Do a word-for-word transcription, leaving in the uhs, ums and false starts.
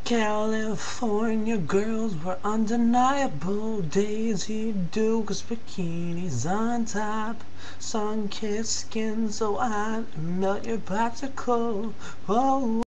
California girls were undeniable. Daisy Dukes, bikinis on top, sun-kissed skin so hot, melt your popsicle. Whoa.